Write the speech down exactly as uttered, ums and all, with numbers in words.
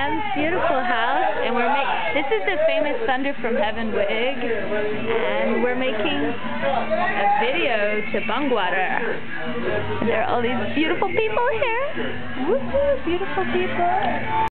Sam's beautiful house, and we're making. This is the famous Thunder from Heaven wig, and we're making a video to bong water. And there are all these beautiful people here. Woohoo! Beautiful people.